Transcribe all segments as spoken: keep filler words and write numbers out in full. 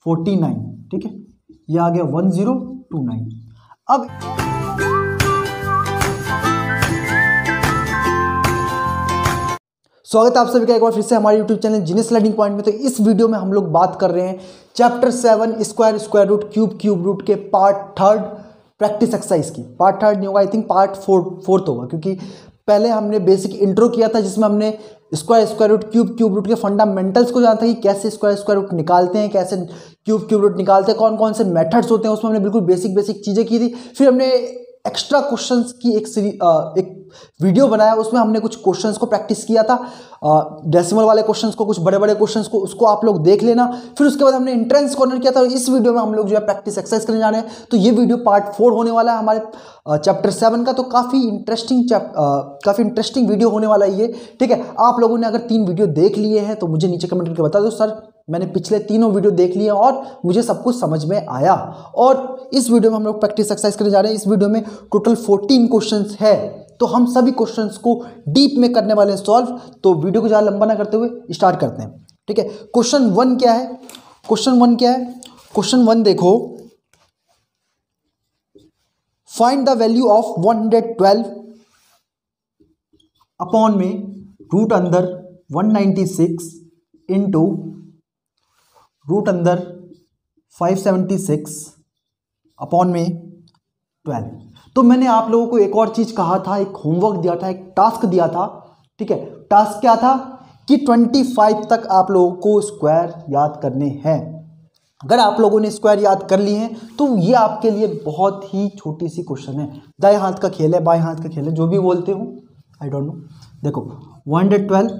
Forty nine, ठीक है, ये आ गया वन जीरो टू नाइन। अब स्वागत है आप सभी का एक बार फिर से हमारे YouTube channel Genius Learning Point में। तो इस वीडियो में हम लोग बात कर रहे हैं chapter seven square, square root, cube, cube root के पार्ट थर्ड प्रैक्टिस एक्सरसाइज की। पार्ट थर्ड नहीं होगा, I think part four fourth होगा, क्योंकि पहले हमने बेसिक इंट्रो किया था जिसमें हमने square, square root, cube, cube root के फंडामेंटल्स को जाना था कि कैसे स्क्वायर, स्क्वायर रूट निकालते हैं, कैसे क्यूब, क्यूब रूट निकालते हैं, कौन कौन से मेथड्स होते हैं। उसमें हमने बिल्कुल बेसिक बेसिक चीज़ें की थी। फिर हमने एक्स्ट्रा क्वेश्चंस की एक सीरी एक वीडियो बनाया, उसमें हमने कुछ क्वेश्चंस को प्रैक्टिस किया था, डेसिमल वाले क्वेश्चंस को, कुछ बड़े बड़े क्वेश्चंस को, उसको आप लोग देख लेना। फिर उसके बाद हमने एंट्रेंस कॉर्नर किया था। इस वीडियो में हम लोग जो है प्रैक्टिस एक्सरसाइज करने जा रहे हैं। तो ये वीडियो पार्ट फोर होने वाला है हमारे चैप्टर सेवन का। तो काफ़ी इंटरेस्टिंग काफ़ी इंटरेस्टिंग वीडियो होने वाला है ये, ठीक है। आप लोगों ने अगर तीन वीडियो देख लिए हैं तो मुझे नीचे कमेंट करके बता दो, सर मैंने पिछले तीनों वीडियो देख लिए और मुझे सब कुछ समझ में आया। और इस वीडियो में हम लोग प्रैक्टिस एक्सरसाइज करने जा रहे हैं। इस वीडियो में टोटल फोर्टीन क्वेश्चंस है, तो हम सभी क्वेश्चंस को डीप में करने वाले हैं सॉल्व। तो वीडियो को ज़्यादा लंबा ना करते हुए स्टार्ट करते हैं, ठीक है। क्वेश्चन वन क्या है? क्वेश्चन वन क्या है? क्वेश्चन वन देखो, find the value of one hundred twelve upon में रूट अंदर one ninety six into root अंदर फाइव सेवेंटी सिक्स अपॉन में ट्वेल्व। तो मैंने आप लोगों को एक और चीज़ कहा था, एक होमवर्क दिया था, एक टास्क दिया था, ठीक है। टास्क क्या था कि पच्चीस तक आप लोगों को स्क्वायर याद करने हैं। अगर आप लोगों ने स्क्वायर याद कर लिए हैं तो ये आपके लिए बहुत ही छोटी सी क्वेश्चन है। दाएं हाथ का खेल है, बाएं हाथ का खेल है, जो भी बोलते हो, आई डोंट नो। देखो वन हंड्रेड ट्वेल्व,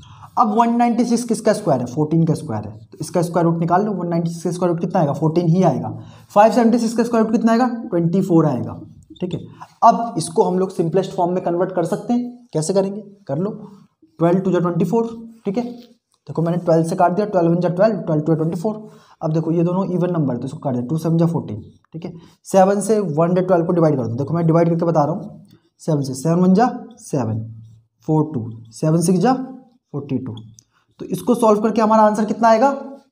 अब वन नाइन्टी सिक्स किसका स्क्वायर है? फोर्टीन का स्क्वायर है, तो इसका स्क्वायर रूट निकाल लो। वन नाइन्टी सिक्स का स्क्वायर रूट कितना आएगा? फोर्टीन ही आएगा। फाइव सेवेंटी सिक्स का स्क्वायर रूट कितना आएगा? ट्वेंटी फोर आएगा, ठीक है। अब इसको हम लोग सिंपलेस्ट फॉर्म में कन्वर्ट कर सकते हैं। कैसे करेंगे? कर लो। ट्वेल्व टू जा ट्वेंटी फोर, ठीक है। देखो मैंने ट्वेल्व से काट दिया, ट्वेल्व वन जा twelve, twelve two twenty four. अब देखो ये दोनों इवन नंबर है तो इसको काट दिया, टू सेवन जा फोर्टीन, ठीक है। सेवन से वन हंड्रेड ट्वेल्व को डिवाइड कर दो। देखो मैं डिवाइड करके बता रहा हूँ। सेवन से, सेवन वन जा seven, four two, seven six जा फोर्टी टू। तो इसको सॉल्व करके हमारा आंसर कितना आएगा?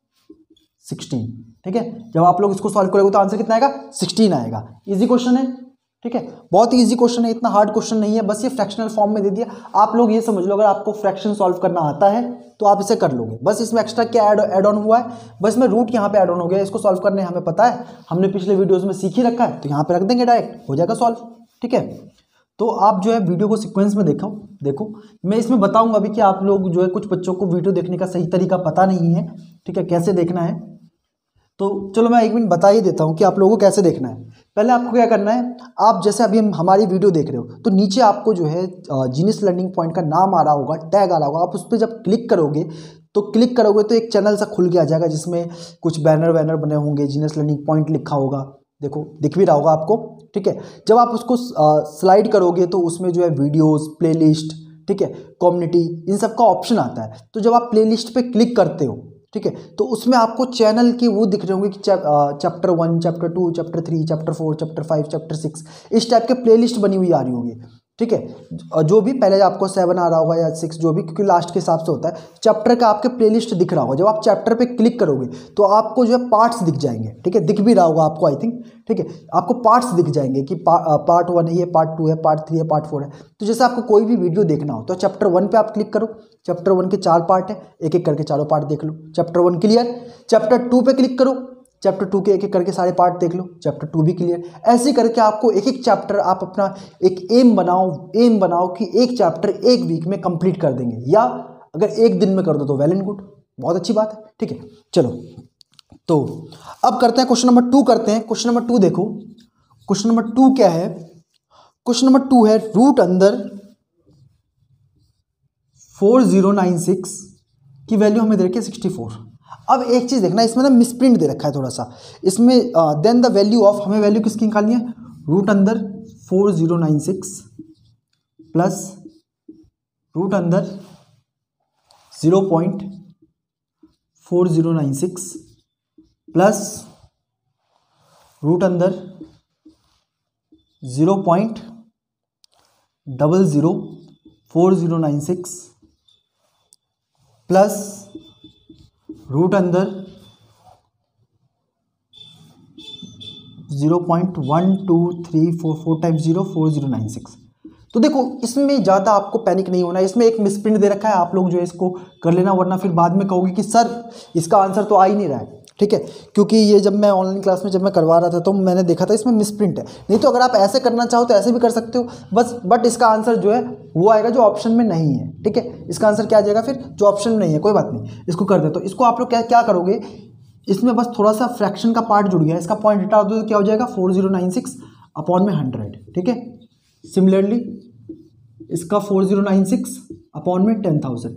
सिक्सटीन, ठीक है। जब आप लोग इसको सॉल्व करोगे तो आंसर कितना आएगा? सिक्सटीन आएगा। इजी क्वेश्चन है, ठीक है, बहुत इजी क्वेश्चन है, इतना हार्ड क्वेश्चन नहीं है। बस ये फ्रैक्शनल फॉर्म में दे दिया। आप लोग ये समझ लो, अगर आपको फ्रैक्शन सॉल्व करना आता है तो आप इसे कर लोगे। बस इसमें एक्स्ट्रा क्या ऐड ऐड ऑन हुआ है? बस में रूट यहाँ पे ऐड ऑन हो गया। इसको सॉल्व करने हमें पता है, हमने पिछले वीडियोज़ में सीख ही रखा है, तो यहाँ पे रख देंगे, डायरेक्ट हो जाएगा सॉल्व, ठीक है। तो आप जो है वीडियो को सीक्वेंस में देखो देखो मैं इसमें बताऊंगा अभी कि आप लोग जो है, कुछ बच्चों को वीडियो देखने का सही तरीका पता नहीं है, ठीक है, कैसे देखना है। तो चलो मैं एक मिनट बता ही देता हूँ कि आप लोगों को कैसे देखना है। पहले आपको क्या करना है, आप जैसे अभी हम हमारी वीडियो देख रहे हो तो नीचे आपको जो है जीनियस लर्निंग पॉइंट का नाम आ रहा होगा, टैग आ रहा होगा। आप उस पर जब क्लिक करोगे तो क्लिक करोगे तो एक चैनल सा खुल के आ जाएगा जिसमें कुछ बैनर वैनर बने होंगे, जीनियस लर्निंग पॉइंट लिखा होगा। देखो दिख भी रहा होगा आपको, ठीक है। जब आप उसको स्लाइड करोगे तो उसमें जो है वीडियोस, प्लेलिस्ट, ठीक है, कम्युनिटी, इन सब का ऑप्शन आता है। तो जब आप प्लेलिस्ट पे क्लिक करते हो, ठीक है, तो उसमें आपको चैनल के वो दिख रहे होंगे कि chapter one, chapter two, chapter three, chapter four, chapter five, chapter six, इस टाइप के प्लेलिस्ट बनी हुई आ रही होगी, ठीक है। जो भी पहले आपको सेवन आ रहा होगा या सिक्स, जो भी, क्योंकि लास्ट के हिसाब से होता है। चैप्टर का आपके प्लेलिस्ट दिख रहा होगा। जब आप चैप्टर पे क्लिक करोगे तो आपको जो है पार्ट्स दिख जाएंगे, ठीक है, दिख भी रहा होगा आपको, आई थिंक, ठीक है। आपको पार्ट्स दिख जाएंगे कि पा, पार्ट वन है, ये पार्ट टू है, पार्ट थ्री है, पार्ट फोर है। तो जैसे आपको कोई भी वीडियो देखना हो तो चैप्टर वन पे आप क्लिक करो। चैप्टर वन के चार पार्ट है, एक एक करके चारों पार्ट देख लो। Chapter one clear. Chapter two पे क्लिक करो, चैप्टर टू के एक एक करके सारे पार्ट देख लो, चैप्टर टू भी क्लियर। ऐसे करके आपको एक एक चैप्टर, आप अपना एक एम बनाओ एम बनाओ कि एक चैप्टर एक वीक में कंप्लीट कर देंगे, या अगर एक दिन में कर दो तो वेल एंड गुड, बहुत अच्छी बात है, ठीक है। चलो तो अब करते हैं क्वेश्चन नंबर टू करते हैं। क्वेश्चन नंबर टू देखो, क्वेश्चन नंबर टू क्या है? क्वेश्चन नंबर टू है रूट अंदर फोर जीरो नाइन सिक्स की वैल्यू हमें दे रखी है सिक्सटी फोर। अब एक चीज़ देखना, इसमें ना मिसप्रिंट दे रखा है थोड़ा सा इसमें। देन द वैल्यू ऑफ, हमें वैल्यू किसकी निकालनी है? रूट अंदर four zero nine six plus root अंदर zero point four zero nine six plus root अंदर zero point double zero four zero nine six plus root अंदर zero point one two three four four times zero four zero nine six. तो देखो इसमें ज़्यादा आपको panic नहीं होना है, इसमें एक मिसप्रिंट दे रखा है, आप लोग जो है इसको कर लेना, वरना फिर बाद में कहोगे कि सर इसका आंसर तो आ ही नहीं रहा है, ठीक है। क्योंकि ये जब मैं ऑनलाइन क्लास में जब मैं करवा रहा था तो मैंने देखा था इसमें मिसप्रिंट है। नहीं तो अगर आप ऐसे करना चाहो तो ऐसे भी कर सकते हो बस, बट इसका आंसर जो है वो आएगा जो ऑप्शन में नहीं है, ठीक है। इसका आंसर क्या आ जाएगा फिर, जो ऑप्शन में नहीं है, कोई बात नहीं, इसको कर दे। तो इसको आप लोग क्या क्या करोगे, इसमें बस थोड़ा सा फ्रैक्शन का पार्ट जुड़ गया, इसका पॉइंट हटा दो तो क्या हो जाएगा four zero nine six upon में हंड्रेड, ठीक है। सिमिलरली इसका four zero nine six upon में टेन थाउजेंड।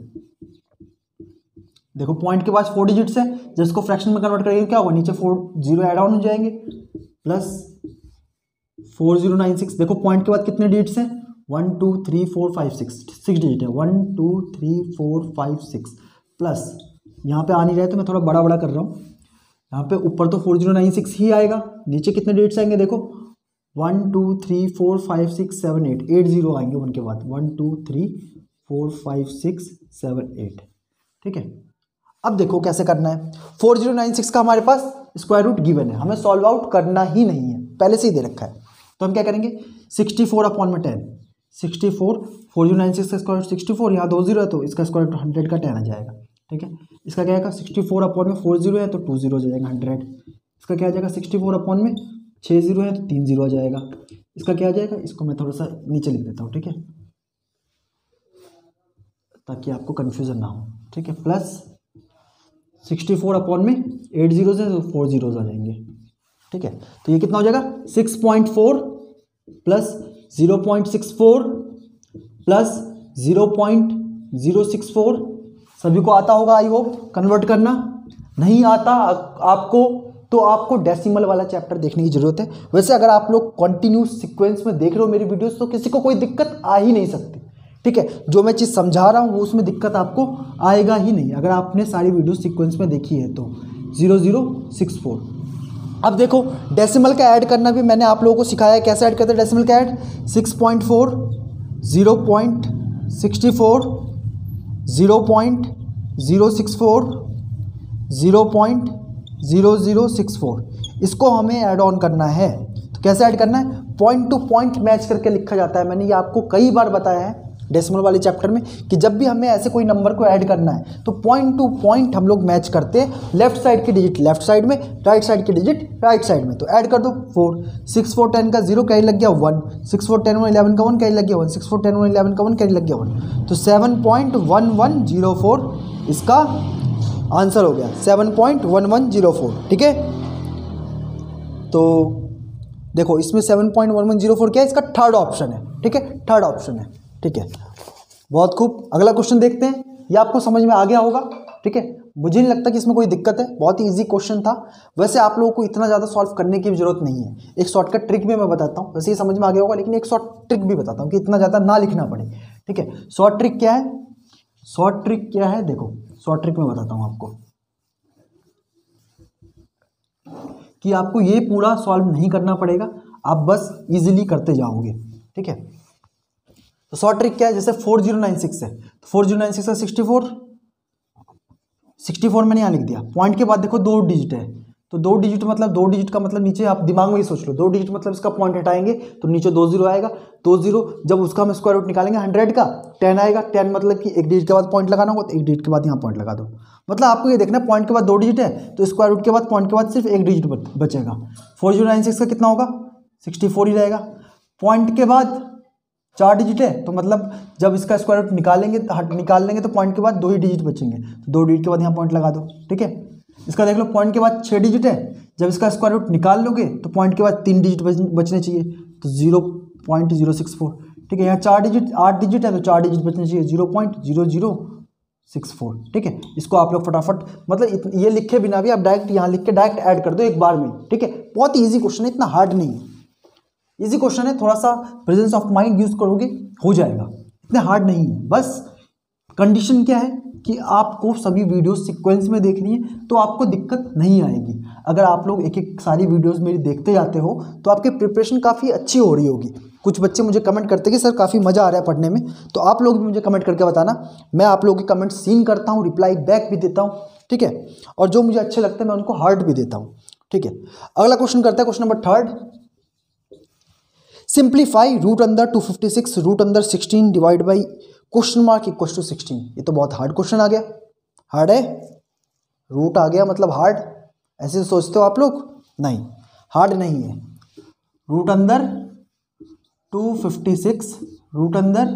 देखो पॉइंट के बाद फोर डिजिट्स है, जब इसको फ्रैक्शन में कन्वर्ट करेंगे क्या होगा, नीचे फोर जीरो ऐड ऑन हो जाएंगे plus four zero nine six. देखो पॉइंट के बाद कितने डिजिट्स हैं, one two three four five six, six digit है, one two three four five six plus यहाँ पे आ नहीं रहा है तो मैं थोड़ा बड़ा बड़ा कर रहा हूँ, यहाँ पे ऊपर तो फोर जीरो नाइन सिक्स ही आएगा, नीचे कितने डिजिट्स आएंगे देखो one two three four five six seven eight, eight zero आएंगे वन के बाद, one two three four five six seven eight, ठीक है। अब देखो कैसे करना है, फोर जीरो नाइन सिक्स का हमारे पास स्क्वायर रूट गिवन है, हमें सॉल्व आउट करना ही नहीं है, पहले से ही दे रखा है। तो हम क्या करेंगे, सिक्सटी फोर अपॉन में ten, sixty four, four zero nine six का स्क्वायर रूट सिक्सटी फोर, यहाँ दो जीरो है तो इसका स्क्वायर रूट हंड्रेड का टेन आ जाएगा, ठीक है। इसका क्या आएगा, सिक्सटी फोर अपॉन में फोर जीरो है तो टू जीरो हो जाएगा हंड्रेड। इसका क्या आ जाएगा, सिक्सटी फोर अपॉन में छः जीरो है तो तीन जीरो आ जाएगा। इसका क्या आ जाएगा, इसको मैं थोड़ा सा नीचे लिख देता हूँ, ठीक है, ताकि आपको कन्फ्यूजन ना हो, ठीक है। प्लस सिक्सटी फोर अपॉन में एट जीरो से तो फोर जीरोज आ जाएंगे, ठीक है। तो ये कितना हो जाएगा, six point four plus zero point six four plus zero point zero six four. सभी को आता होगा आई होप कन्वर्ट करना, नहीं आता आपको तो आपको डेसिमल वाला चैप्टर देखने की जरूरत है। वैसे अगर आप लोग कंटिन्यूस सीक्वेंस में देख रहे हो मेरी वीडियोस तो किसी को कोई दिक्कत आ ही नहीं सकती, ठीक है। जो मैं चीज़ समझा रहा हूँ वो उसमें दिक्कत आपको आएगा ही नहीं अगर आपने सारी वीडियो सीक्वेंस में देखी है तो। Zero zero six four. अब देखो डेसिमल का ऐड करना भी मैंने आप लोगों को सिखाया है, कैसे ऐड करते हैं डेसिमल का add, six point four, zero point sixty four, zero point zero six four, zero point zero zero six four, इसको हमें ऐड ऑन करना है। तो कैसे ऐड करना है, पॉइंट टू पॉइंट मैच करके लिखा जाता है। मैंने ये आपको कई बार बताया है डेसिमल वाले चैप्टर में कि जब भी हमें ऐसे कोई नंबर को ऐड करना है तो पॉइंट टू पॉइंट हम लोग मैच करते हैं, लेफ्ट साइड की डिजिट लेफ्ट साइड में, राइट साइड की डिजिट राइट साइड में। तो ऐड कर दो, फोर, सिक्स फोर टेन का जीरो कैरी लग गया one, six four ten one eleven का वन कैरी लग गया one, six four ten one eleven का वन कैरी लग गया वन, तो seven point one one zero four इसका आंसर हो गया, seven point one one zero four, ठीक है। तो देखो इसमें seven point one one zero four क्या है, इसका थर्ड ऑप्शन है, ठीक है, थर्ड ऑप्शन है, ठीक है। बहुत खूब, अगला क्वेश्चन देखते हैं, ये आपको समझ में आ गया होगा, ठीक है। मुझे नहीं लगता कि इसमें कोई दिक्कत है, बहुत ही इजी क्वेश्चन था। वैसे आप लोगों को इतना ज़्यादा सॉल्व करने की भी जरूरत नहीं है, एक शॉर्टकट ट्रिक भी मैं बताता हूँ, वैसे ही समझ में आ गया होगा, लेकिन एक शॉर्ट ट्रिक भी बताता हूँ कि इतना ज़्यादा ना लिखना पड़े, ठीक है। शॉर्ट ट्रिक क्या है, शॉर्ट ट्रिक क्या है, देखो शॉर्ट ट्रिक में बताता हूँ आपको कि आपको ये पूरा सॉल्व नहीं करना पड़ेगा, आप बस इजीली करते जाओगे, ठीक है। तो शॉर्ट ट्रिक क्या है, जैसे फोर जीरो नाइन सिक्स है तो फोर जीरो नाइन सिक्स का सिक्सटी फोर, सिक्सटी फोर मैंने यहाँ लिख दिया, पॉइंट के बाद देखो दो डिजिट है तो दो डिजिट मतलब दो डिजिट का मतलब नीचे आप दिमाग में ही सोच लो, दो डिजिट मतलब इसका पॉइंट हटाएंगे तो नीचे दो जीरो आएगा, दो जीरो जब उसका हम स्क्वायर रूट निकालेंगे हंड्रेड का टेन आएगा, टेन मतलब कि एक डिजिट के बाद पॉइंट लगाना होगा तो एक डिजिट के बाद यहाँ पॉइंट लगा दो। मतलब आपको ये देखना है पॉइंट के बाद दो डिजिट है तो स्क्वायर रूट के बाद पॉइंट के बाद सिर्फ एक डिजिट बचेगा। फोर जीरो नाइन सिक्स का कितना होगा, सिक्सटी फोर ही रहेगा। पॉइंट के बाद चार डिजिट है तो मतलब जब इसका स्क्वायर रूट निकालेंगे निकाल लेंगे तो पॉइंट के बाद दो ही डिजिट बचेंगे, तो दो डिजिट के बाद यहाँ पॉइंट लगा दो, ठीक है। इसका देख लो पॉइंट के बाद छः डिजिट है, जब इसका स्क्वायर रूट निकाल लोगे तो पॉइंट के बाद तीन डिजिट बचने चाहिए तो zero point zero six four, ठीक है। यहाँ चार डिजिट आठ डिजिट है तो चार डिजिट बचने चाहिए, zero point zero zero six four, ठीक है। इसको आप लोग फटाफट मतलब ये लिखे बिना भी आप डायरेक्ट यहाँ लिख के डायरेक्ट ऐड कर दो एक बार में, ठीक है। बहुत ही ईजी क्वेश्चन है, इतना हार्ड नहीं है, इजी क्वेश्चन है, थोड़ा सा प्रेजेंस ऑफ माइंड यूज करोगे हो जाएगा, इतना हार्ड नहीं है। बस कंडीशन क्या है कि आपको सभी वीडियोस सीक्वेंस में देखनी है तो आपको दिक्कत नहीं आएगी। अगर आप लोग एक एक सारी वीडियोस मेरी देखते जाते हो तो आपकी प्रिपरेशन काफ़ी अच्छी हो रही होगी। कुछ बच्चे मुझे कमेंट करते हैं कि सर काफ़ी मज़ा आ रहा है पढ़ने में, तो आप लोग भी मुझे कमेंट करके बताना, मैं आप लोगों के कमेंट सीन करता हूँ, रिप्लाई बैक भी देता हूँ, ठीक है। और जो मुझे अच्छे लगते हैं मैं उनको हार्ट भी देता हूँ, ठीक है, अगला क्वेश्चन करते हैं, question number third. Simplify root अंदर टू फिफ्टी सिक्स रूट अंदर sixteen divide by question mark equal to sixteen. ये तो बहुत हार्ड क्वेश्चन आ गया। हार्ड है, रूट आ गया मतलब हार्ड, ऐसे सोचते हो आप लोग? नहीं, हार्ड नहीं है। रूट अंदर टू फिफ्टी सिक्स रूट अंदर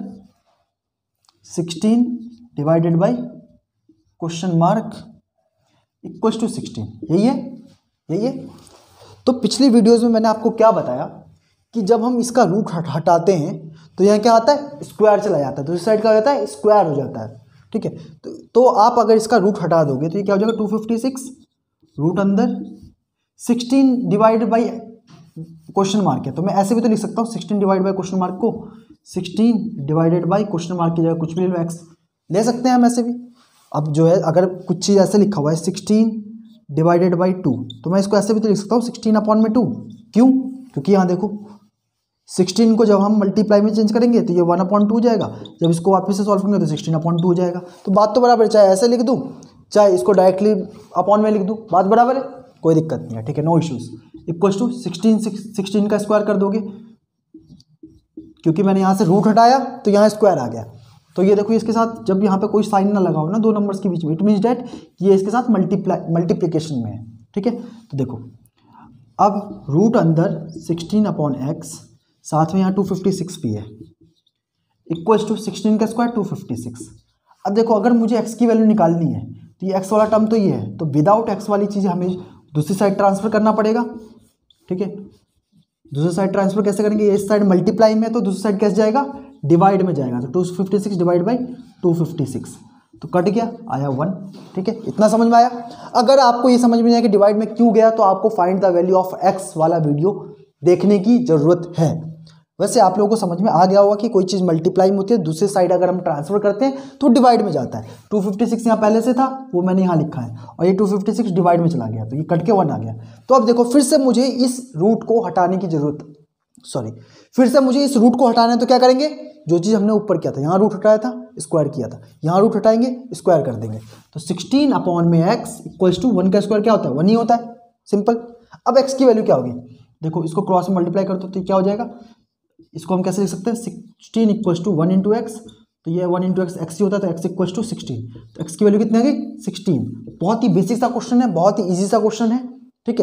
sixteen divided by question mark equal to sixteen, यही है, यही है। तो पिछली वीडियोस में मैंने आपको क्या बताया कि जब हम इसका रूट हट हटाते हैं तो यहाँ क्या आता है, स्क्वायर चला जाता है, दूसरी साइड क्या हो जाता है, स्क्वायर हो जाता है। ठीक है, तो, तो आप अगर इसका रूट हटा दोगे तो ये क्या हो जाएगा, टू फिफ्टी सिक्स रूट अंदर sixteen divide by question mark है, तो मैं ऐसे भी तो लिख सकता हूँ sixteen divide by question mark को sixteen divided by question mark की जगह कुछ भी ले लो, एक्स ले सकते हैं हम ऐसे भी। अब जो है अगर कुछ चीज़ ऐसे लिखा हुआ है सिक्सटीन डिवाइडेड बाई टू, तो मैं इसको ऐसे भी तो लिख सकता हूँ सिक्सटीन अपॉन में टू। क्यों? क्योंकि यहाँ देखो सिक्सटीन को जब हम मल्टीप्लाई में चेंज करेंगे तो ये वन अपॉन टू हो जाएगा, जब इसको वापस से सॉल्व करेंगे तो सिक्सटीन अपॉन टू हो जाएगा। तो बात तो बराबर है, चाहे ऐसे लिख दूँ चाहे इसको डायरेक्टली अपॉन में लिख दूँ, बात बराबर है, कोई दिक्कत नहीं है। ठीक है, no issues. Equals to sixteen sixteen का स्क्वायर कर दोगे, क्योंकि मैंने यहाँ से रूट हटाया तो यहाँ स्क्वायर आ गया। तो ये देखो इसके साथ जब यहाँ पे कोई साइन ना लगा हो ना दो नंबर्स के बीच में, इट मीन्स डैट ये इसके साथ मल्टीप्लाई मल्टीप्लिकेशन में है। ठीक है, तो देखो अब रूट अंदर सिक्सटीन अपॉन एक्स, साथ में यहाँ टू फिफ्टी सिक्स भी है, इक्वल्स टू सिक्सटीन का स्क्वायर टू फिफ्टी सिक्स। अब देखो अगर मुझे एक्स की वैल्यू निकालनी है तो ये एक्स वाला टर्म तो ये है, तो विदाउट एक्स वाली चीज़ हमें दूसरी साइड ट्रांसफर करना पड़ेगा। ठीक है, दूसरी साइड ट्रांसफर कैसे करेंगे, इस साइड मल्टीप्लाई में तो दूसरी साइड कैसे जाएगा, डिवाइड में जाएगा, तो two fifty six divide by two fifty six, तो कट गया, आया वन। ठीक है, इतना समझ में आया। अगर आपको ये समझ में नहीं आया कि डिवाइड में क्यों गया, तो आपको find the value of x वाला वीडियो देखने की ज़रूरत है। वैसे आप लोगों को समझ में आ गया होगा कि कोई चीज़ मल्टीप्लाई में होती है, दूसरी साइड अगर हम ट्रांसफर करते हैं तो डिवाइड में जाता है। टू फिफ्टी सिक्स यहाँ पहले से था, वो मैंने यहाँ लिखा है, और ये टू फिफ्टी सिक्स डिवाइड में चला गया, तो ये कट के वन आ गया। तो अब देखो फिर से मुझे इस रूट को हटाने की जरूरत, सॉरी फिर से मुझे इस रूट को हटाना है, तो क्या करेंगे, जो चीज़ हमने ऊपर किया था, यहाँ रूट हटाया था, स्क्वायर किया था, यहाँ रूट हटाएंगे, स्क्वायर कर देंगे। तो सिक्सटीन अपॉन में एक्स इक्वल्स टू वन का स्क्वायर क्या होता है, वन ही होता है, सिंपल। अब एक्स की वैल्यू क्या होगी, देखो इसको क्रॉस में मल्टीप्लाई कर दो तो क्या हो जाएगा, इसको हम कैसे लिख सकते हैं, sixteen equals to one into x, तो ये वन इंटू एक्स एक्स ही होता है, तो एक्स इक्वल्स टू सिक्सटीन, तो एक्स की वैल्यू कितनी आ गई, सिक्सटीन। बहुत ही बेसिक सा क्वेश्चन है, बहुत ही ईजी सा क्वेश्चन है। ठीक है,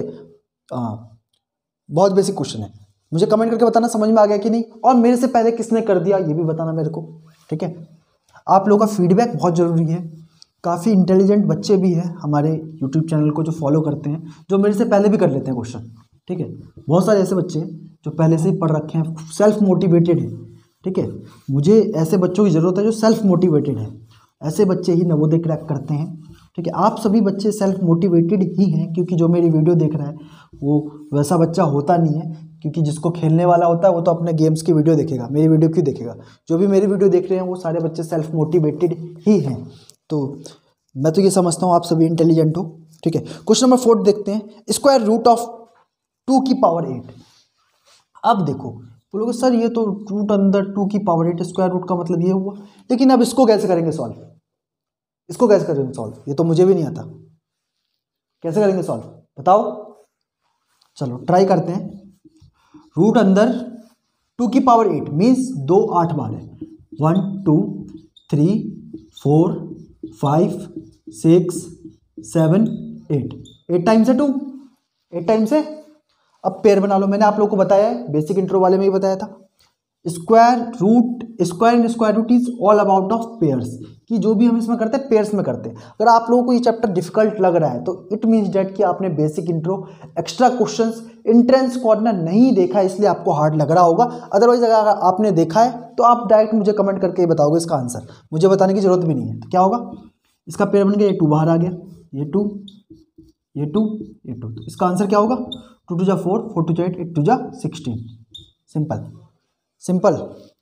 बहुत बेसिक क्वेश्चन है। मुझे कमेंट करके बताना समझ में आ गया कि नहीं, और मेरे से पहले किसने कर दिया ये भी बताना मेरे को। ठीक है, आप लोगों का फीडबैक बहुत ज़रूरी है। काफ़ी इंटेलिजेंट बच्चे भी हैं हमारे यूट्यूब चैनल को जो फॉलो करते हैं, जो मेरे से पहले भी कर लेते हैं क्वेश्चन। ठीक है, बहुत सारे ऐसे बच्चे हैं जो पहले से ही पढ़ रखे हैं, सेल्फ मोटिवेटेड हैं। ठीक है, मुझे ऐसे बच्चों की ज़रूरत है जो सेल्फ मोटिवेटेड हैं, ऐसे बच्चे ही नवोदय क्रैक करते हैं। ठीक है, आप सभी बच्चे सेल्फ मोटिवेटेड ही हैं, क्योंकि जो मेरी वीडियो देख रहा है वो वैसा बच्चा होता नहीं है, क्योंकि जिसको खेलने वाला होता है वो तो अपने गेम्स की वीडियो देखेगा, मेरी वीडियो क्यों देखेगा। जो भी मेरी वीडियो देख रहे हैं वो सारे बच्चे सेल्फ मोटिवेटेड ही हैं। तो मैं तो ये समझता हूँ आप सभी इंटेलिजेंट हो। ठीक है, क्वेश्चन नंबर फोर्थ देखते हैं, स्क्वायर रूट ऑफ टू की पावर एट। अब देखो बोलोगे सर ये तो रूट अंदर टू की पावर एट, स्क्वायर रूट का मतलब ये हुआ, लेकिन अब इसको कैसे करेंगे सॉल्व, इसको कैसे करेंगे सॉल्व, ये तो मुझे भी नहीं आता, कैसे करेंगे सॉल्व बताओ। चलो ट्राई करते हैं। रूट अंदर टू की पावर एट मीन्स दो आठ बार है, one two three four five six seven eight, eight times है टू, एट टाइम्स है। अब पेयर बना लो, मैंने आप लोगों को बताया है, बेसिक इंट्रो वाले में ही बताया था, square root square and square root is all about of pairs, कि जो भी हम इसमें करते हैं पेयर्स में करते हैं। अगर आप लोगों को ये चैप्टर डिफिकल्ट लग रहा है तो इट मीन्स डैट कि आपने basic intro, extra questions, entrance corner नहीं देखा है, इसलिए आपको हार्ड लग रहा होगा। अदरवाइज अगर आपने देखा है तो आप डायरेक्ट मुझे कमेंट करके ही बताओगे इसका आंसर, मुझे बताने की जरूरत भी नहीं है। तो क्या होगा, इसका पेयर बन गया, ये टू बाहर आ गया, ये टू ये टू ये टू, तो इसका आंसर क्या होगा, टू टू जा फोर, फोर टू जा एट, एट टू जा सिक्सटीन। Simple simple.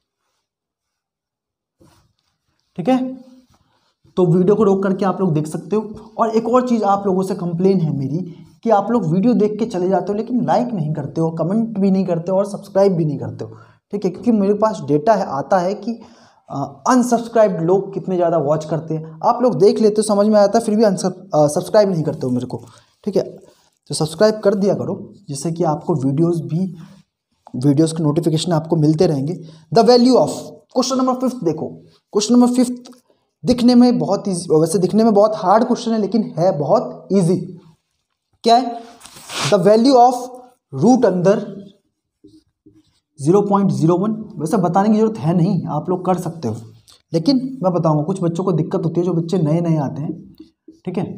ठीक है, तो वीडियो को रोक करके आप लोग देख सकते हो। और एक और चीज़ आप लोगों से कंप्लेन है मेरी कि आप लोग वीडियो देख के चले जाते हो लेकिन लाइक नहीं करते हो, कमेंट भी नहीं करते हो और सब्सक्राइब भी नहीं करते हो। ठीक है, क्योंकि मेरे पास डेटा है, आता है कि अनसब्सक्राइब्ड लोग कितने ज़्यादा वॉच करते हैं। आप लोग देख लेते हो, समझ में आता है, फिर भी अनसब्सक्राइब नहीं करते हो मेरे को। ठीक है, तो सब्सक्राइब कर दिया करो, जिससे कि आपको वीडियोस भी वीडियोस के नोटिफिकेशन आपको मिलते रहेंगे। The value of question number fifth देखो, क्वेश्चन नंबर फिफ्थ दिखने में बहुत इजी, वैसे दिखने में बहुत हार्ड क्वेश्चन है लेकिन है बहुत इजी। क्या है? द वैल्यू ऑफ रूट अंदर ज़ीरो पॉइंट ज़ीरो वन। वैसे बताने की जरूरत है नहीं, आप लोग कर सकते हो, लेकिन मैं बताऊंगा। कुछ बच्चों को दिक्कत होती है, जो बच्चे नए नए आते हैं, ठीक है।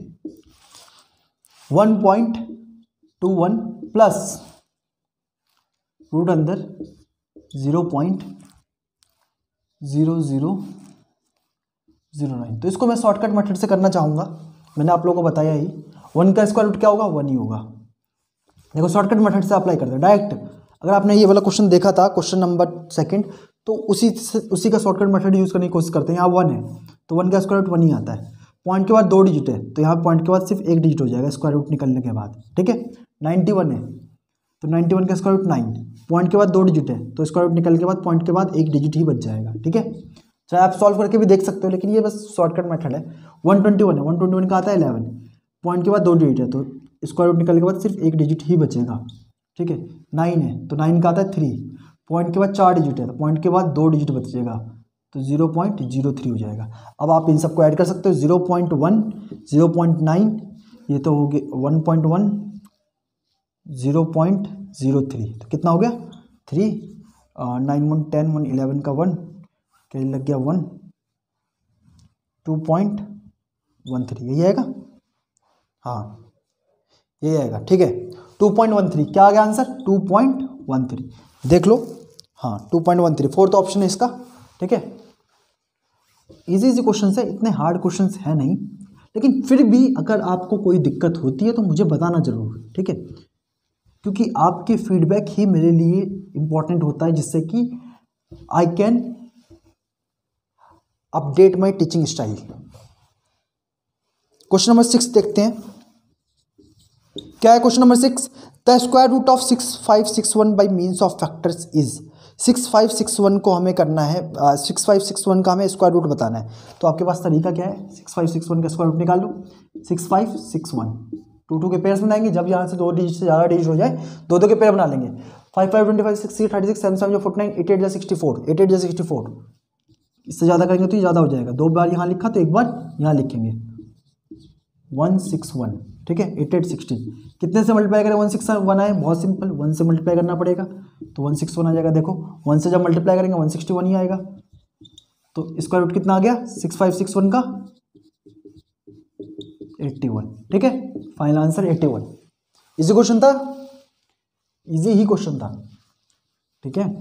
One point two one plus root अंदर zero point zero zero zero nine. तो इसको मैं शॉर्टकट मेथड से करना चाहूँगा। मैंने आप लोगों को बताया ही, वन का स्क्वायर रूट क्या होगा? वन ही होगा। देखो शॉर्टकट मेथड से अप्लाई करते हैं डायरेक्ट। अगर आपने ये वाला क्वेश्चन देखा था, क्वेश्चन नंबर सेकंड, तो उसी से उसी का शॉर्टकट मेथड यूज़ करने की कोशिश करते हैं। यहाँ वन है तो वन का स्क्वायर रूट वन ही आता है। पॉइंट के बाद दो डिजिट है तो यहाँ पॉइंट के बाद सिर्फ एक डिजिट हो जाएगा स्क्वायर रूट निकलने के बाद, ठीक है। नाइन्टी वन है तो नाइन्टी वन का स्क्वायर रूट नाइन, पॉइंट के बाद दो डिजिट है तो स्क्वायर रूट निकलने के बाद पॉइंट के बाद एक डिजिट ही बच जाएगा, ठीक है। चाहे आप सॉल्व करके भी देख सकते हो, लेकिन ये बस शॉर्टकट मेथड है। वन ट्वेंटी वन है, वन ट्वेंटी वन का आता है इलेवन, पॉइंट के बाद दो डिजिट है तो स्क्वायर रूट निकलने के बाद सिर्फ एक डिजिट ही बचेगा, ठीक है। नाइन है तो नाइन का आता है थ्री, पॉइंट के बाद चार डिजिट है तो पॉइंट के बाद दो डिजिट बचेगा तो जीरो पॉइंट जीरो थ्री हो जाएगा। अब आप इन सबको ऐड कर सकते हो, zero point one, zero point nine, ये तो हो गया one point one, zero point zero three, तो कितना हो गया? Three, nine one ten, one eleven का वन, क्या लग गया? One, two point one three, यही आएगा। हाँ यही आएगा, ठीक है। टू पॉइंट वन थ्री क्या आ गया answer? Two point one three, देख लो। हाँ two point one three fourth option है इसका, ठीक है। इजी इजी क्वेश्चन है, इतने हार्ड क्वेश्चन है नहीं, लेकिन फिर भी अगर आपको कोई दिक्कत होती है तो मुझे बताना जरूर, ठीक है। क्योंकि आपके फीडबैक ही मेरे लिए इम्पोर्टेंट होता है, जिससे कि I can update my teaching style. Question number six देखते हैं, क्या है question number six? The square root of six five six one by means of factors is. Six five six one को हमें करना है, सिक्स फाइव सिक्स वन का हमें स्क्वायर रूट बताना है। तो आपके पास तरीका क्या है? सिक्स फाइव सिक्स वन का स्क्वायर रूट निकाल लो। Six five six one two two के पेयर्स बनाएंगे, जब यहाँ से दो डिजिट से ज़्यादा डिजिट हो जाए दो दो के पेयर बना लेंगे। Five five twenty five, six thirty six, seven seven forty nine, eight eight sixty four, eight eight sixty four. इससे ज़्यादा करेंगे तो ये ज़्यादा हो जाएगा। दो बार यहाँ लिखा तो एक बार यहाँ लिखेंगे, वन सिक्स वन, ठीक है। एट एट सिक्सटी कितने से मल्टीप्लाई करें? वन सिक्स वन आए, बहुत सिंपल, वन से मल्टीप्लाई करना पड़ेगा तो वन सिक्स वन आ जाएगा। देखो वन से जब मल्टीप्लाई करेंगे वन सिक्सटी वन ही आएगा। तो स्क्वायर रूट कितना आ गया? सिक्स फाइव सिक्स वन का एट्टी वन, ठीक है। Final answer eighty one. Easy question था, इजी ही क्वेश्चन था, ठीक है।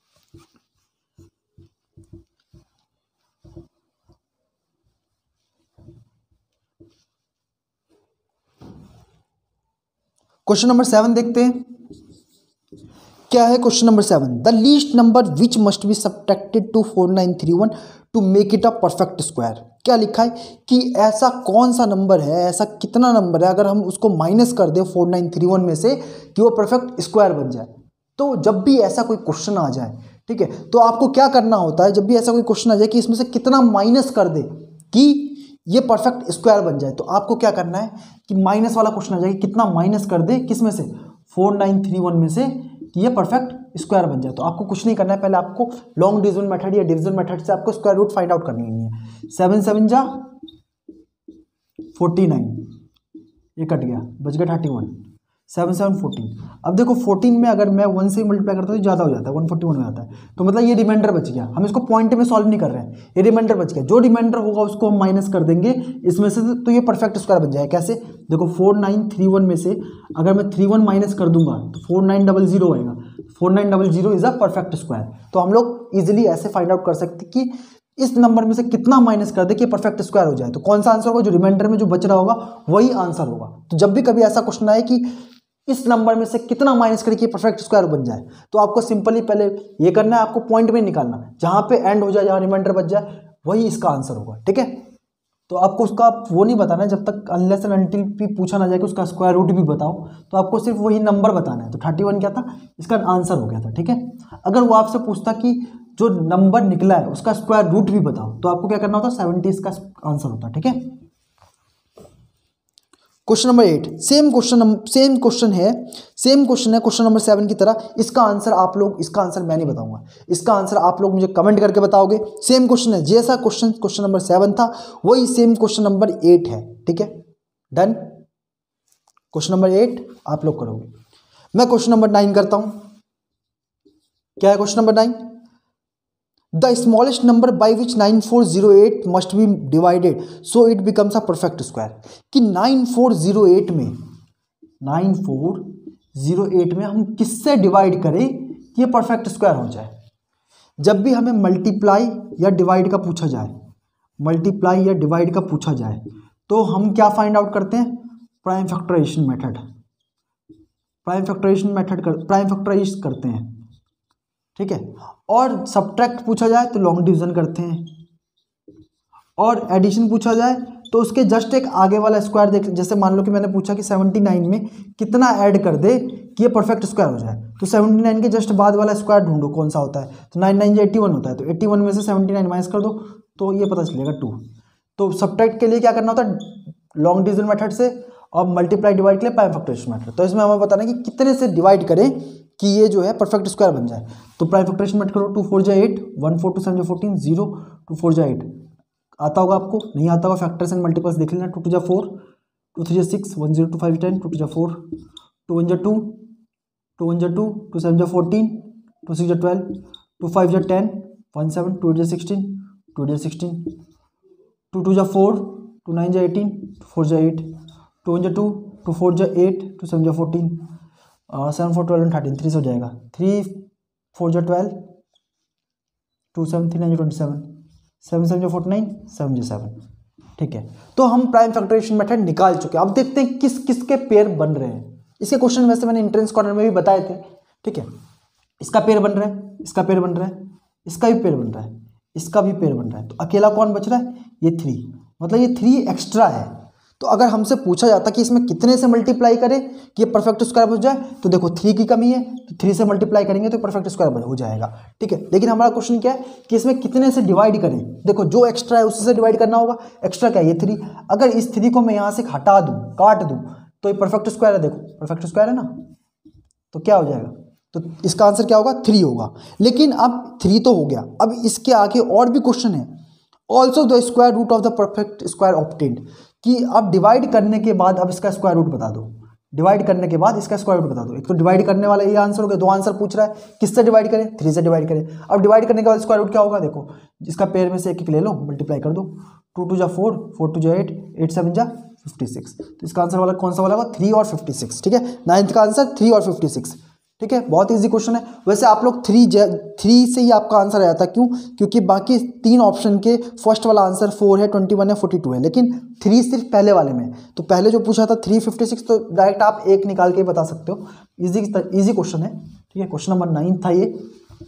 क्वेश्चन नंबर सेवन देखते हैं, क्या है question number seven? The least number which must be subtracted to four nine three one to make it a perfect square. क्या लिखा है कि ऐसा कौन सा नंबर है, ऐसा कितना नंबर है अगर हम उसको माइनस कर दें फोर नाइन थ्री वन में से कि वो परफेक्ट स्क्वायर बन जाए। तो जब भी ऐसा कोई क्वेश्चन आ जाए, ठीक है, तो आपको क्या करना होता है? जब भी ऐसा कोई क्वेश्चन आ जाए कि इसमें से कितना माइनस कर दे कि ये परफेक्ट स्क्वायर बन जाए, तो आपको क्या करना है कि माइनस वाला क्वेश्चन आ जाए कि कितना माइनस कर दे, किस में से? फोर नाइन थ्री वन में से, कि ये परफेक्ट स्क्वायर बन जाए। तो आपको कुछ नहीं करना है, पहले आपको लॉन्ग डिवीजन मेथड या डिवीजन मेथड से आपको स्क्वायर रूट फाइंड आउट करनी है। सेवन सेवन जा फोर्टी नाइन, ये कट गया, बच गया thirty one, seven seven fourteen. अब देखो फोर्टीन में अगर मैं वन से मल्टीप्लाई करता हूँ तो ज़्यादा हो जाता है, वन फोर्टी वन हो जाता है। तो मतलब ये रिमाइंडर बच गया, हम इसको पॉइंट में सॉल्व नहीं कर रहे हैं, ये रिमाइंडर बच गया। जो रिमाइंडर होगा उसको हम माइनस कर देंगे इसमें से, तो ये परफेक्ट स्क्वायर बन जाएगा। कैसे? देखो फोर नाइन थ्री वन में से अगर मैं थ्री वन माइनस कर दूंगा तो फोर नाइन डबल जीरो आएगा। Four nine double zero is a perfect square. तो हम लोग इजिली ऐसे फाइंड आउट कर सकते कि इस नंबर में से कितना माइनस कर दे कि परफेक्ट स्क्वायर हो जाए। तो कौन सा आंसर होगा? जो रिमाइंडर में जो बच रहा होगा वही आंसर होगा। तो जब भी कभी ऐसा क्वेश्चन आए कि इस नंबर में से कितना माइनस करके परफेक्ट स्क्वायर बन जाए, तो आपको सिंपली पहले ये करना है, आपको पॉइंट में निकालना, जहां पे एंड हो जाए, जहां रिमाइंडर बच जाए, वही इसका आंसर होगा, ठीक है। तो आपको उसका वो नहीं बताना है जब तक अनलेस एंड अनटिल भी पूछा ना जाए कि उसका स्क्वायर रूट भी बताओ, तो आपको सिर्फ वही नंबर बताना है। तो थर्टी वन क्या था? इसका आंसर हो गया था, ठीक है। अगर वो आपसे पूछता कि जो नंबर निकला है उसका स्क्वायर रूट भी बताओ, तो आपको क्या करना होता? सेवेंटी इसका आंसर होता, ठीक है। Question number eight, same question same question है सेम क्वेश्चन है क्वेश्चन नंबर सेवन की तरह। इसका आंसर आप लोग इसका आंसर मैं नहीं बताऊंगा, इसका आंसर आप लोग मुझे कमेंट करके बताओगे। सेम क्वेश्चन है, जैसा क्वेश्चन क्वेश्चन नंबर सेवन था वही सेम क्वेश्चन नंबर एट है, ठीक है। डन, क्वेश्चन नंबर एट आप लोग करोगे। मैं क्वेश्चन नंबर नाइन करता हूं। क्या है question number nine? The smallest number by which nine four zero eight must be divided so it becomes a perfect square. कि नाइन फोर जीरो एट में नाइन फोर जीरो एट में हम किससे divide करें कि ये परफेक्ट स्क्वायर हो जाए। जब भी हमें मल्टीप्लाई या डिवाइड का पूछा जाए मल्टीप्लाई या डिवाइड का पूछा जाए तो हम क्या फाइंड आउट करते हैं? Prime factorization method prime factorization method कर प्राइम फैक्टराइज करते हैं, ठीक है। और सब्ट्रैक्ट पूछा जाए तो लॉन्ग डिवीजन करते हैं, और एडिशन पूछा जाए तो उसके जस्ट एक आगे वाला स्क्वायर देख। जैसे मान लो कि मैंने पूछा कि सेवेंटी नाइन में कितना ऐड कर दे कि ये परफेक्ट स्क्वायर हो जाए, तो सेवेंटी नाइन के जस्ट बाद वाला स्क्वायर ढूंढो कौन सा होता है। तो नाइन नाइन जो एट्टी वन होता है, तो एट्टी वन में से सेवेंटी नाइन माइनस कर दो तो ये पता चलेगा टू। तो सब्ट्रैक्ट के लिए क्या करना होता है? लॉन्ग डिवीजन मेथड से, और मल्टीप्लाई डिवाइड के लिए प्राइम फैक्टराइजेशन मेथड। तो इसमें हमें बताना है कि कितने से डिवाइड करें कि ये जो है परफेक्ट स्क्वायर बन जाए। तो प्राइम फैक्टराइजेशन मेथड करो, टू फोर जा eight, one four two seven जा फोर्टीन, जीरो टू फोर जा एट। आता होगा आपको? नहीं आता होगा फैक्टर्स एंड मल्टीपल्स देख लेना। टू टू जा फोर, टू थ्री जा six, one zero two five ten, two two जा फोर, टू वन जा टू, टू वन जा टू, टू सेवन जा फोर्टीन, टू सिक्स जा ट्वेल्व, टू फाइव जा ten, one seven, two eight जा sixteen, two eight जा sixteen, two two जा four, two nine जा एटीन, टू फोर जा एट, टू वन जा टू, टू फोर जा एट, टू सेवन जा fourteen, seven four twelve and thirteen, three से हो जाएगा। थ्री फोर जा twelve, two seven three nine जा ट्वेंटी सेवन, सेवन सेवन जा फोर्टी नाइन, सेवन जा सेवन, ठीक है। तो हम प्राइम फैक्टराइजेशन मेथड निकाल चुके हैं। अब देखते हैं किस किस के पेयर बन रहे हैं। इसके क्वेश्चन वैसे मैंने एंट्रेंस कॉर्नर में भी बताए थे, ठीक है। इसका पेयर बन रहा है, इसका पेयर बन रहा है, इसका भी पेयर बन रहा है, इसका भी पेयर बन रहा है। तो अकेला कौन बच रहा है? ये थ्री, मतलब ये थ्री एक्स्ट्रा है। तो अगर हमसे पूछा जाता कि इसमें कितने से मल्टीप्लाई करें कि ये परफेक्ट स्क्वायर बन जाए, तो देखो थ्री की कमी है तो थ्री से मल्टीप्लाई करेंगे तो परफेक्ट स्क्वायर हो जाएगा, ठीक है। लेकिन हमारा क्वेश्चन क्या है कि इसमें कितने से डिवाइड करें। देखो जो एक्स्ट्रा है उसी से डिवाइड करना होगा। एक्स्ट्रा क्या है? ये थ्री। अगर इस थ्री को मैं यहाँ से हटा दूँ, काट दूँ, तो ये परफेक्ट स्क्वायर है। देखो परफेक्ट स्क्वायर है ना, तो क्या हो जाएगा? तो इसका आंसर क्या होगा? थ्री होगा। लेकिन अब थ्री तो हो गया, अब इसके आगे और भी क्वेश्चन है। Also the square root of the perfect square obtained, कि अब डिवाइड करने के बाद अब इसका स्क्वायर रूट बता दो। डिवाइड करने के बाद इसका स्क्वायर रूट बता दो। एक तो डिवाइड करने वाला ये आंसर हो गया, दो आंसर पूछ रहा है किससे डिवाइड करें? थ्री से डिवाइड करें। अब डिवाइड करने के बाद स्क्वायर रूट क्या होगा? देखो इसका पेयर में से एक एक ले लो, मल्टीप्लाई कर दो। टू टू जा फोर, फोर टू जा एट, एट सेवन जा फिफ्टी सिक्स। तो इसका आंसर वाला कौन सा वाला होगा? थ्री और फिफ्टी सिक्स, ठीक है। नाइन्थ का आंसर थ्री और फिफ्टी सिक्स, ठीक है। बहुत इजी क्वेश्चन है। वैसे आप लोग थ्री थ्री से ही आपका आंसर आया था, क्यों? क्योंकि बाकी तीन ऑप्शन के फर्स्ट वाला आंसर फोर है, ट्वेंटी वन है, फोर्टी टू है, लेकिन थ्री सिर्फ पहले वाले में। तो पहले जो पूछा था थ्री फिफ्टी सिक्स, तो डायरेक्ट आप एक निकाल के बता सकते हो। इजी इजी क्वेश्चन है, ठीक है। क्वेश्चन नंबर नाइन था ये।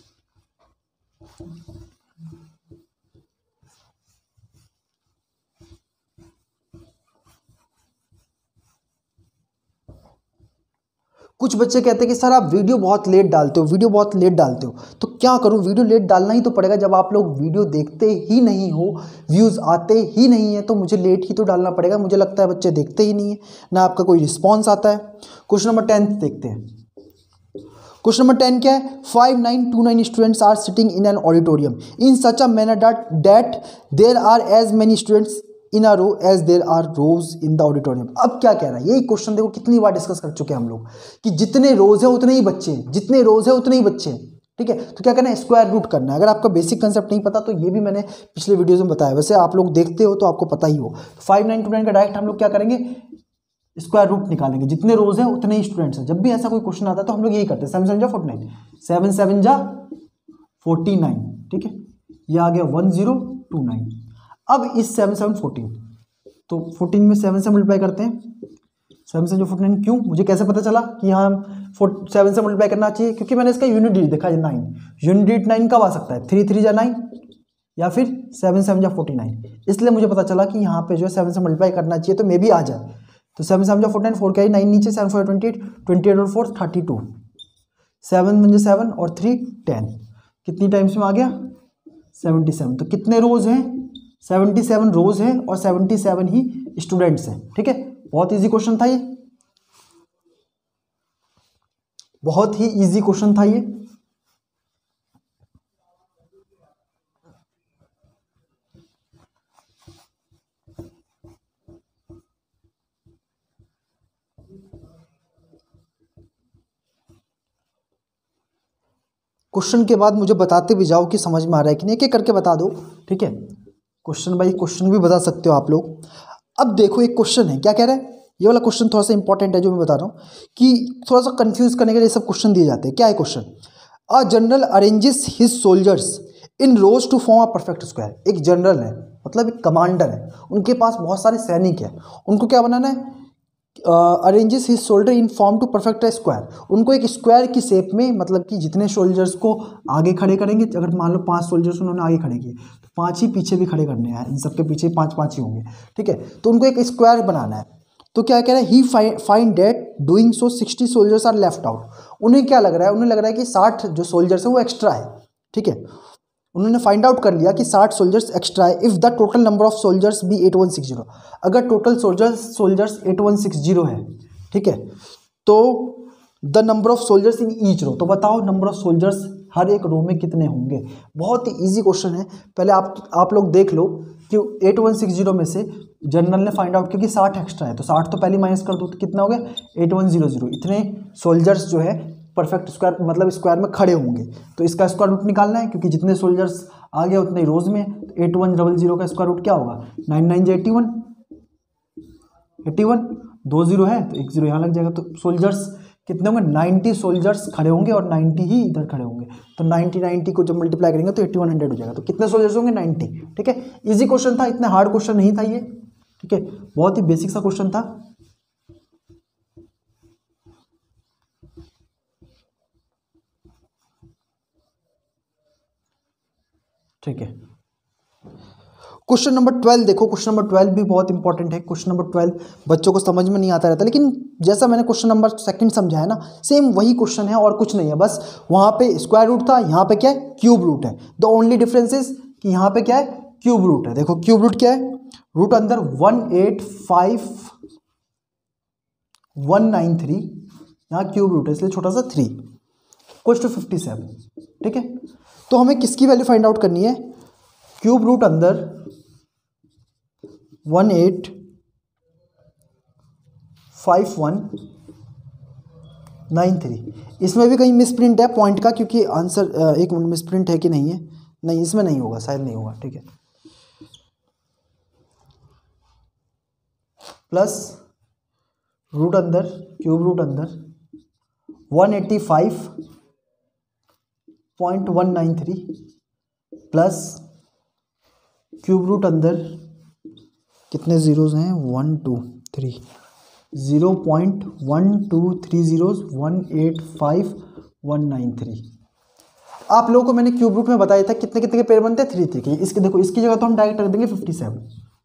कुछ बच्चे कहते हैं कि सर आप वीडियो बहुत लेट डालते हो वीडियो बहुत लेट डालते हो तो क्या करूं? वीडियो लेट डालना ही तो पड़ेगा। जब आप लोग वीडियो देखते ही नहीं हो, व्यूज़ आते ही नहीं है, तो मुझे लेट ही तो डालना पड़ेगा। मुझे लगता है बच्चे देखते ही नहीं है, ना आपका कोई रिस्पॉन्स आता है। क्वेश्चन नंबर टेंथ देखते हैं। क्वेश्चन नंबर टेन क्या है? Five nine two nine students are sitting in an auditorium in such a manner that that there are as many students in a row as there are rows in the auditorium. अब क्या कह रहा है? यही question देखो कितनी बार discuss कर चुके हैं हम लोग कि जितने रोज है उतने ही बच्चे हैं, जितने रोज है उतने ही बच्चे हैं, ठीक है। तो क्या करना है? स्क्वायर रूट करना है। अगर आपका बेसिक कंसेप्ट नहीं पता तो ये भी मैंने पिछले वीडियोज में बताया, वैसे आप लोग देखते हो तो आपको पता ही हो। फाइव नाइन टू नाइन का डायरेक्ट हम लोग क्या करेंगे? स्क्वायर रूट निकालेंगे। जितने रोज हैं उतने ही स्टूडेंट्स हैं। जब भी ऐसा कोई क्वेश्चन आता है तो हम लोग यही करते हैं। सेवन सेवन जा फोर्टी नाइन, सेवन सेवन जा फोर्टी नाइन, ठीक है। ये आ गया वन जीरो टू नाइन। अब इस सेवन सेवन फोर्टीन, तो फोर्टीन में सेवन से मल्टीप्लाई करते हैं। सेवन से जो फोर्टी नाइन, क्यों? मुझे कैसे पता चला कि हाँ सेवन से मल्टीप्लाई करना चाहिए? क्योंकि मैंने इसका यूनिट डिजिट देखा है नाइन। यूनिट डिजिट नाइन कब आ सकता है? थ्री थ्री जा नाइन या फिर सेवन सेवन जा फोर्टी नाइन। इसलिए मुझे पता चला कि यहाँ पे जो है सेवन से मल्टीप्लाई करना चाहिए, तो मे भी आ जाए। तो सेवन सेवन जा फोर्टी नाइन, फोर क्या है नाइन नीचे, seven four twenty eight, twenty eight और four thirty two, seven one जा सेवन और थ्री टेन। कितनी टाइम्स में आ गया? Seventy seven. तो कितने रोज हैं? सेवेंटी सेवन रोज हैं और सेवेंटी सेवन ही स्टूडेंट्स हैं, ठीक है। बहुत इजी क्वेश्चन था ये, बहुत ही इजी क्वेश्चन था ये। क्वेश्चन के बाद मुझे बताते भी जाओ कि समझ में आ रहा है कि नहीं, एक एक करके बता दो, ठीक है। क्वेश्चन बाई क्वेश्चन भी बता सकते हो आप लोग। अब देखो एक क्वेश्चन है, क्या कह रहा है, ये वाला क्वेश्चन थोड़ा सा इंपॉर्टेंट है जो मैं बता रहा हूँ, कि थोड़ा सा कंफ्यूज करने के लिए सब क्वेश्चन दिए जाते हैं। क्या है question, a general arranges his soldiers in rows to form a perfect square. एक जनरल है, मतलब एक कमांडर है, उनके पास बहुत सारे सैनिक हैं, उनको क्या बनाना है, arranges his soldier in form to perfect square. उनको एक स्क्वायर की शेप में, मतलब कि जितने सोल्जर्स को आगे खड़े करेंगे, अगर मान लो पांच सोल्जर्स उन्होंने आगे खड़े किए तो पांच ही पीछे भी खड़े करने हैं, इन सबके पीछे पांच पांच ही होंगे, ठीक है। तो उनको एक स्क्वायर बनाना है। तो क्या कह रहा है, he find that doing so sixty soldiers are left out. उन्हें क्या लग रहा है, उन्हें लग रहा है कि साठ जो सोल्जर्स हैं वो एक्स्ट्रा है, ठीक है। उन्होंने फाइंड आउट कर लिया कि साठ सोल्जर्स एक्स्ट्रा है। If the total number of soldiers be eight one six zero, अगर total soldiers soldiers eight one six zero है, ठीक है, तो the number of soldiers in each row, तो बताओ नंबर ऑफ सोल्जर्स हर एक रो में कितने होंगे। बहुत ही इजी क्वेश्चन है। पहले आप आप लोग देख लो कि एट वन सिक्स जीरो में से जनरल ने फाइंड आउट किया कि साठ एक्स्ट्रा है, तो साठ तो पहले माइनस कर दो, तो कितना हो गया एट वन जीरो जीरो। इतने सोल्जर्स जो है परफेक्ट स्क्वायर मतलब स्क्वायर में खड़े होंगे, तो इसका स्क्वायर रूट निकालना है, क्योंकि जितने सोल्जर्स आ गए उतने रोज में। तो एट वन डबल जीरो का स्क्वायर रूट क्या होगा, नाइन नाइन जो एट्टी वन, एट्टी वन दो जीरो है तो एक जीरो यहाँ लग जाएगा। तो सोल्जर्स कितने होंगे, नाइन्टी सोल्जर्स खड़े होंगे और नाइन्टी ही इधर खड़े होंगे। तो नाइन्टी नाइन्टी को जब मल्टीप्लाई करेंगे तो एट्टी वन हंड्रेड हो जाएगा। तो कितने सोल्जर्स होंगे, नाइन्टी, ठीक है। इजी क्वेश्चन था, इतना हार्ड क्वेश्चन नहीं था ये, ठीक है, बहुत ही बेसिक सा क्वेश्चन था। ठीक है, क्वेश्चन नंबर ट्वेल्व देखो। क्वेश्चन नंबर ट्वेल्व भी बहुत इंपॉर्टेंट है। क्वेश्चन नंबर ट्वेल्व बच्चों को समझ में नहीं आता रहता, लेकिन जैसा मैंने क्वेश्चन नंबर सेकंड समझा है ना, सेम वही क्वेश्चन है और कुछ नहीं है। बस वहाँ पे स्क्वायर रूट था, यहाँ पे क्या है, क्यूब रूट है। द ओनली डिफरेंस इज कि यहाँ पे क्या है, क्यूब रूट है। देखो क्यूब रूट क्या है, रूट अंदर one eight five one nine three, यहाँ क्यूब रूट है इसलिए छोटा सा three, equals to fifty seven, ठीक है। तो हमें किसकी वैल्यू फाइंड आउट करनी है, क्यूब रूट अंदर one eight five one nine three. इसमें भी कहीं मिसप्रिंट है पॉइंट का, क्योंकि आंसर एक मिनट मिसप्रिंट है कि नहीं है, नहीं इसमें नहीं होगा, शायद नहीं होगा, ठीक है। प्लस रूट अंदर क्यूब रूट अंदर one eighty five point one nine three plus cube root अंदर कितने जीरोज हैं, one two three, zero point one two three zeros one eight five one nine three. आप लोगों को मैंने क्यूब रूट में बताया था कितने कितने के पेयर बनते हैं, थ्री थ्री के। इसके देखो इसकी जगह तो हम डायरेक्ट रख देंगे फिफ्टी सेवन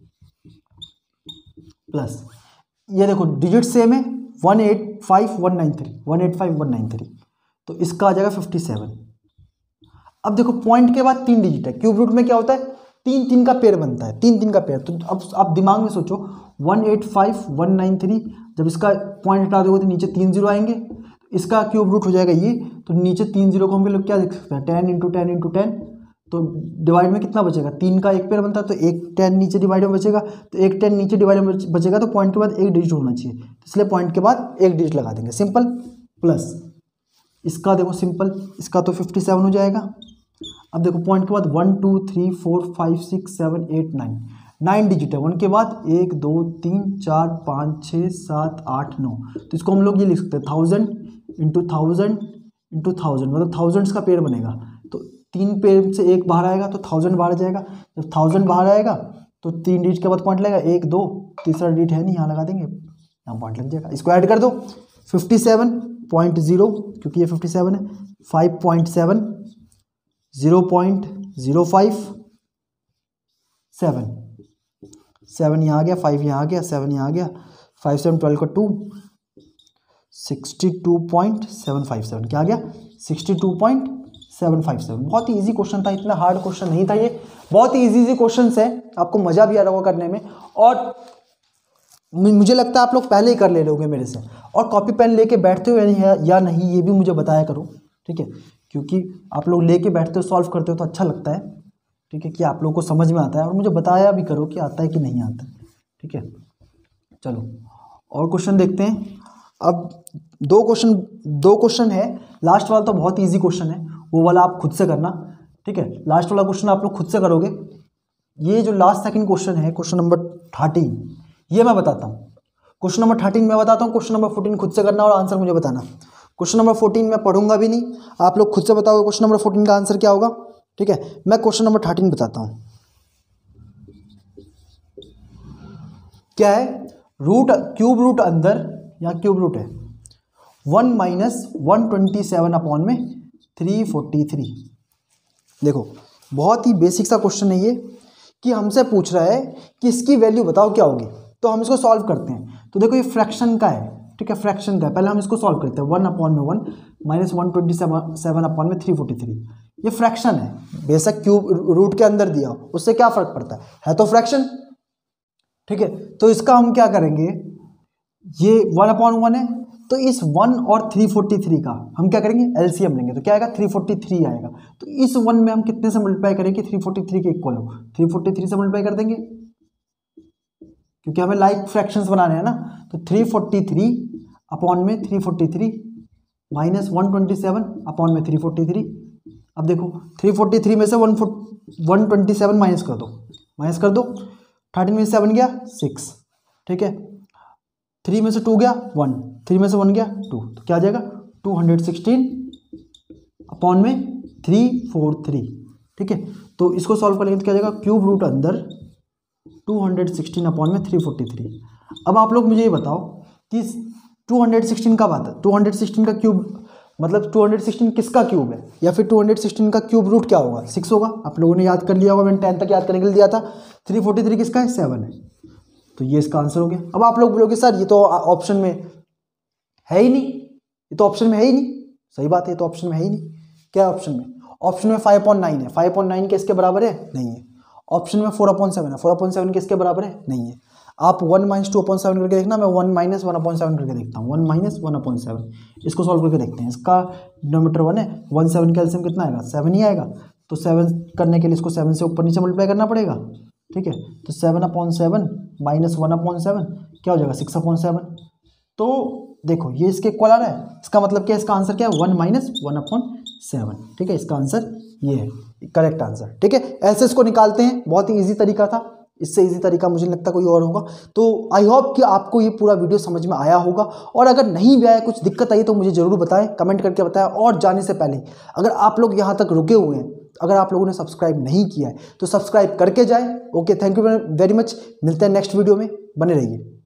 प्लस ये देखो डिजिट सेम है, one eight five one nine three one eight five one nine three, तो इसका आ जाएगा फिफ्टी सेवन। अब देखो पॉइंट के बाद तीन डिजिट है, क्यूब रूट में क्या होता है, तीन तीन का पेयर बनता है, तीन तीन का पेयर। तो अब आप दिमाग में सोचो one eight five one nine three, जब इसका पॉइंट हटा दोगे तो नीचे तीन जीरो आएंगे, इसका क्यूब रूट हो जाएगा ये, तो नीचे तीन जीरो को हम लोग क्या लिख सकते हैं, ten into ten into ten, तो डिवाइड में कितना बचेगा, तीन का एक पेयर बनता है तो एक टेन नीचे डिवाइड में बचेगा, तो एक टेन नीचे डिवाइड में बचेगा, तो पॉइंट के बाद एक डिजिट होना चाहिए, इसलिए पॉइंट के बाद एक डिजिट लगा देंगे, सिंपल। प्लस इसका देखो सिंपल, इसका तो फिफ्टी सेवन हो जाएगा। अब देखो पॉइंट के बाद one two three four five six seven eight nine, nine digit है, वन के बाद एक दो तीन चार पाँच छः सात आठ नौ, तो इसको हम लोग ये लिख सकते हैं thousand into thousand into thousand, मतलब थाउजेंड्स का पेयर बनेगा। तो तीन पेयर से एक बाहर आएगा तो थाउजेंड बाहर जाएगा, जब थाउजेंड बाहर आएगा तो तीन डिजिट के बाद पॉइंट लगेगा, एक दो तीसरा डिजिट है नहीं, यहाँ लगा देंगे, यहाँ पॉइंट लग जाएगा। इसको ऐड कर दो, फिफ्टी सेवन पॉइंट जीरो, क्योंकि ये फिफ्टी सेवन है, five point seven, zero point zero five, seven, seven यहाँ आ गया, फाइव यहाँ आ गया, सेवन यहाँ आ गया, फाइव सेवन ट्वेल्व का two, sixty two point seven five seven, क्या आ गया, sixty two point seven five seven. बहुत ही इजी क्वेश्चन था, इतना हार्ड क्वेश्चन नहीं था ये, बहुत ही इजी इजी क्वेश्चन है, आपको मज़ा भी आ रहा होगा करने में। और मुझे लगता है आप लोग पहले ही कर ले रहे होंगे मेरे से, और कॉपी पेन लेके बैठते हो या नहीं ये भी मुझे बताया करो, ठीक है, क्योंकि आप लोग लेके बैठते हो सॉल्व करते हो तो अच्छा लगता है, ठीक है, कि आप लोगों को समझ में आता है, और मुझे बताया भी करो कि आता है कि नहीं आता, ठीक है। चलो और क्वेश्चन देखते हैं। अब दो क्वेश्चन दो क्वेश्चन है, लास्ट वाला तो बहुत ईजी क्वेश्चन है, वो वाला आप खुद से करना, ठीक है। लास्ट वाला क्वेश्चन आप लोग खुद से करोगे। ये जो लास्ट सेकंड क्वेश्चन है, क्वेश्चन नंबर थर्टीन, ये मैं बताता हूँ। क्वेश्चन नंबर थर्टीन मैं बताता हूँ, क्वेश्चन नंबर फोर्टीन खुद से करना और आंसर मुझे बताना। क्वेश्चन नंबर फोर्टीन मैं पढ़ूंगा भी नहीं, आप लोग खुद से बताओगे क्वेश्चन नंबर फोर्टीन का आंसर क्या होगा, ठीक है। मैं क्वेश्चन नंबर थर्टीन बताता हूँ। क्या है? रूट क्यूब रूट अंदर, यहाँ क्यूब रूट है, one minus one twenty seven upon में थ्री फोर्टी थ्री। देखो बहुत ही बेसिक सा क्वेश्चन है ये, कि हमसे पूछ रहा है कि इसकी वैल्यू बताओ क्या होगी, तो हम इसको सॉल्व करते हैं। तो देखो ये फ्रैक्शन का है, ठीक है, फ्रैक्शन का है, पहले हम इसको सॉल्व करते हैं। वन अपॉन में one minus one twenty seven seven upon में थ्री फोर्टी थ्री, ये फ्रैक्शन है, बेशक क्यूब रूट के अंदर दिया हो उससे क्या फ़र्क पड़ता है, है तो फ्रैक्शन, ठीक है। तो इसका हम क्या करेंगे, ये वन अपॉन वन है, तो इस वन और थ्री फोर्टी थ्री का हम क्या करेंगे, एलसीएम लेंगे, तो क्या आएगा, थ्री फोर्टी थ्री आएगा। तो इस वन में हम कितने से मल्टीप्लाई करेंगे, थ्री फोर्टी थ्री के इक्वल हो, थ्री फोर्टी थ्री से मल्टीप्लाई कर देंगे, क्योंकि हमें लाइक फ्रैक्शंस बनाने हैं ना। तो थ्री फोर्टी थ्री अपॉन में three forty three minus one twenty seven upon में थ्री फोर्टी थ्री। अब देखो थ्री फोर्टी थ्री में से one one twenty seven minus कर दो, माइनस कर दो, थर्टीन में सेवन गया सिक्स, ठीक है, थ्री में से टू गया वन, थ्री में से वन गया टू, तो क्या आ जाएगा टू हंड्रेड सिक्सटीन अपॉन में थ्री फोर थ्री, ठीक है। तो इसको सॉल्व करेंगे तो क्या आ जाएगा, क्यूब रूट अंदर टू हंड्रेड सिक्सटीन अपॉन में थ्री फोर्टी थ्री। अब आप लोग मुझे ये बताओ कि टू हंड्रेड सिक्सटीन का बात है, टू हंड्रेड सिक्सटीन का क्यूब मतलब टू हंड्रेड सिक्सटीन किसका क्यूब है, या फिर टू हंड्रेड सिक्सटीन का क्यूब रूट क्या होगा, सिक्स होगा। आप लोगों ने याद कर लिया होगा, मैंने टेन तक याद करने के लिए दिया था। थ्री फोर्टी थ्री किसका है, सेवन है, तो ये इसका आंसर हो गया। अब आप लोग बोलोगे सर ये तो ऑप्शन में है ही नहीं, ये तो ऑप्शन में है ही नहीं। सही बात है, ये तो ऑप्शन में है ही नहीं। क्या है ऑप्शन में, ऑप्शन में फाइव पॉइंट नाइन है, फाइव पॉइंट नाइन किसके बराबर है, नहीं है। ऑप्शन में फोर अपॉइंट सेवन है, फोर अपॉइंट सेवन किसके बराबर है, नहीं है। आप one minus two upon seven करके देखना, मैं one minus one upon seven करके देखता हूँ, one minus one upon seven, इसको सॉल्व करके देखते हैं। इसका डिनोमिनेटर वन है, वन सेवन का एलसीएम कितना आएगा, सेवन ही आएगा। तो सेवन करने के लिए इसको सेवन से ऊपर नीचे मल्टीप्लाई करना पड़ेगा, ठीक है। तो seven upon seven minus one upon seven क्या हो जाएगा, सिक्स अपॉन सेवन। तो देखो ये इसके इक्वल आ रहा है, इसका मतलब क्या है, इसका आंसर क्या है, one minus one upon seven, ठीक है। इसका आंसर ये है करेक्ट आंसर, ठीक है। ऐसे इसको निकालते हैं, बहुत ही ईजी तरीका था, इससे इजी तरीका मुझे नहीं लगता कोई और होगा। तो आई होप कि आपको ये पूरा वीडियो समझ में आया होगा, और अगर नहीं भी आया, कुछ दिक्कत आई तो मुझे ज़रूर बताएं, कमेंट करके बताएं। और जाने से पहले अगर आप लोग यहाँ तक रुके हुए हैं, अगर आप लोगों ने सब्सक्राइब नहीं किया है तो सब्सक्राइब करके जाएं। Okay, thank you very much, मिलते हैं नेक्स्ट वीडियो में, बने रहिए।